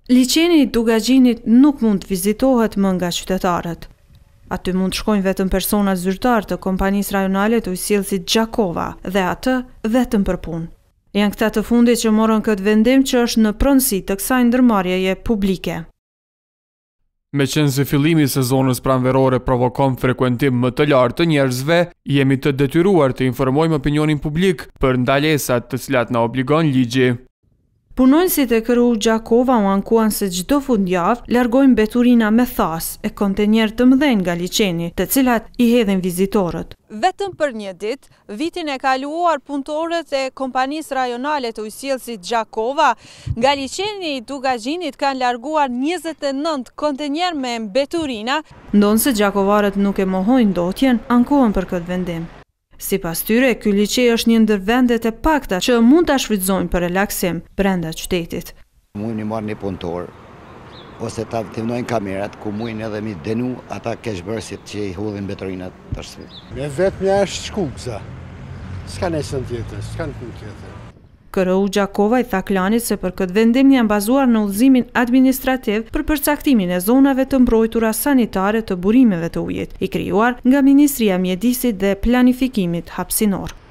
Liçeni i Dugagjinit nuk mund të vizitohet më nga qytetarët. Aty mund të shkojnë vetëm persona zyrtar të kompanisë rajonale të ujësillësit Gjakova dhe atë vetëm për punë. Janë këta të fundit që morën këtë vendim që është në pronësi të kësaj ndërmarrjeje publike. Meqense fillimi i sezonit pranverore provokon frekuentim më të lartë të njerëzve, jemi të detyruar të informojmë opinionin publik për ndalesat të cilat na obligon ligji. Punonësit e KRU Gjakova u ankuan se çdo fundjavë largojnë mbeturina me thas e kontenjer të mëdhenj nga liçeni, të cilat i hedhin vizitorët. Vetëm për një ditë, vitin e kaluar punëtorët e kompanisë rajonale të ujësillësit Gjakova nga liçeni i Dugagjinit kanë larguar 29 kontenjer me mbeturina. Ndonse gjakovarët nuk e mohojnë ndotjen, ankohen për këtë vendim. Sipas tyre, ky liçej është një ndër vendet e pakta që mund ta shfrytëzojnë për relaksim brenda qytetit. Mujnë i marrë një punëtor, ose ta filmojnë kamerat, ku mujnë edhe mi denu ata keshbërësit që i hullin mbeturinat të shtëpi. Me vetë mja është shkukëza, s'ka nesën tjetër, s'ka në punë tjetër. KRU Gjakova i tha klanit se për këtë vendim janë bazuar në udhëzimin administrativ për përcaktimin e zonave të mbrojtura sanitare të burimeve të ujit, i krijuar nga Ministria e Mjedisit dhe Planifikimit Hapësinor.